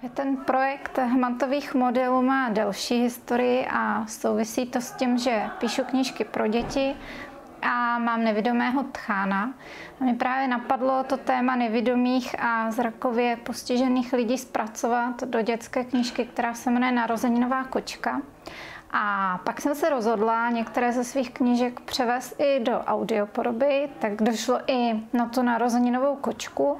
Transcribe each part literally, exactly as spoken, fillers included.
Ten projekt hmatových modelů má delší historii a souvisí to s tím, že píšu knížky pro děti a mám nevidomého tchána. A mě právě napadlo to téma nevidomých a zrakově postižených lidí zpracovat do dětské knížky, která se jmenuje Narozeninová kočka. A pak jsem se rozhodla některé ze svých knížek převést i do audioporoby, tak došlo i na tu narozeninovou kočku.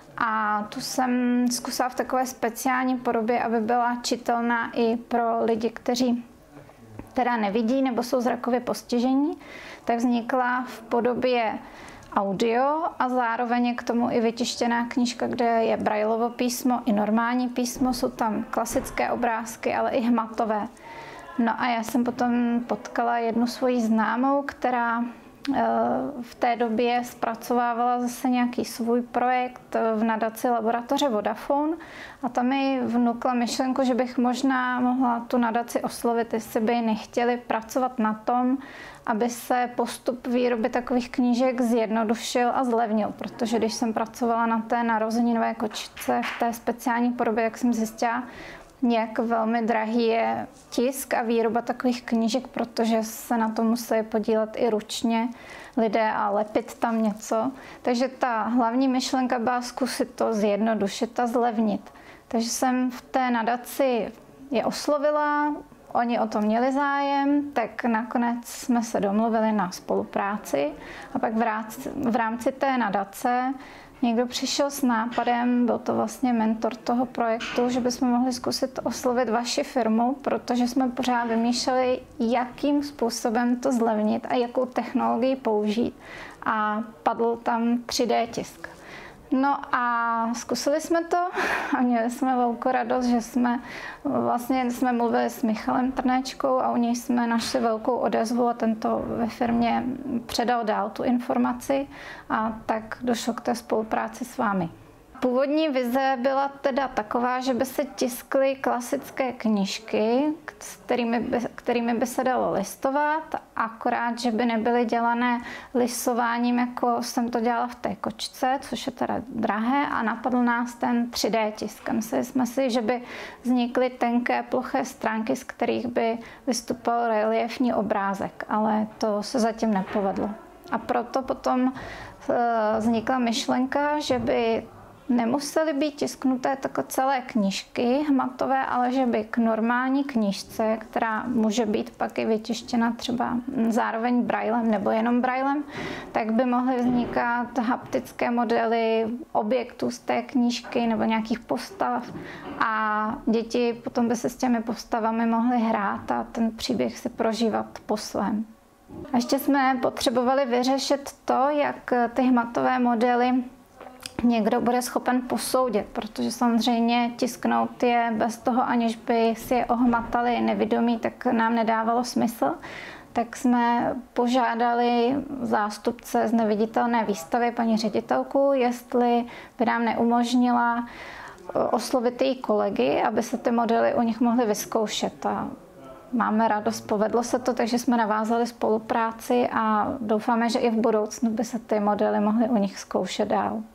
A tu jsem zkusila v takové speciální podobě, aby byla čitelná i pro lidi, kteří teda nevidí nebo jsou zrakově postižení. Tak vznikla v podobě audio a zároveň je k tomu i vytištěná knížka, kde je Braillovo písmo i normální písmo. Jsou tam klasické obrázky, ale i hmatové. No a já jsem potom potkala jednu svoji známou, která v té době zpracovávala zase nějaký svůj projekt v nadaci laboratoře Vodafone a tam mi vnukla myšlenku, že bych možná mohla tu nadaci oslovit, jestli by nechtěli pracovat na tom, aby se postup výroby takových knížek zjednodušil a zlevnil, protože když jsem pracovala na té narozeninové kočce v té speciální podobě, jak jsem zjistila, jak velmi drahý je tisk a výroba takových knížek, protože se na to musí podílet i ručně lidé a lepit tam něco. Takže ta hlavní myšlenka byla zkusit to zjednodušit a zlevnit. Takže jsem v té nadaci je oslovila, oni o to měli zájem, tak nakonec jsme se domluvili na spolupráci a pak v rámci té nadace někdo přišel s nápadem, byl to vlastně mentor toho projektu, že bychom mohli zkusit oslovit vaši firmu, protože jsme pořád vymýšleli, jakým způsobem to zlevnit a jakou technologii použít. A padl tam tři dé tisk. No a zkusili jsme to a měli jsme velkou radost, že jsme vlastně jsme mluvili s Michalem Trnéčkou a u něj jsme našli velkou odezvu a tento ve firmě předal dál tu informaci a tak došlo k té spolupráci s vámi. Původní vize byla teda taková, že by se tiskly klasické knížky, s kterými by, kterými by se dalo listovat, akorát, že by nebyly dělané lisováním, jako jsem to dělala v té kočce, což je teda drahé, a napadl nás ten tři dé tisk. Mysleli jsme si, že by vznikly tenké ploché stránky, z kterých by vystupoval reliefní obrázek, ale to se zatím nepovedlo. A proto potom vznikla myšlenka, že by nemusely být tisknuté takové celé knížky hmatové, ale že by k normální knížce, která může být pak i vytištěna třeba zároveň braillem nebo jenom braillem, tak by mohly vznikat haptické modely objektů z té knížky nebo nějakých postav a děti potom by se s těmi postavami mohly hrát a ten příběh si prožívat po svém. A ještě jsme potřebovali vyřešit to, jak ty hmatové modely někdo bude schopen posoudit, protože samozřejmě tisknout je bez toho, aniž by si je ohmatali nevidomí, tak nám nedávalo smysl. Tak jsme požádali zástupce z neviditelné výstavy, paní ředitelku, jestli by nám neumožnila oslovit její kolegy, aby se ty modely u nich mohly vyzkoušet. A máme radost, povedlo se to, takže jsme navázali spolupráci a doufáme, že i v budoucnu by se ty modely mohly u nich zkoušet dál.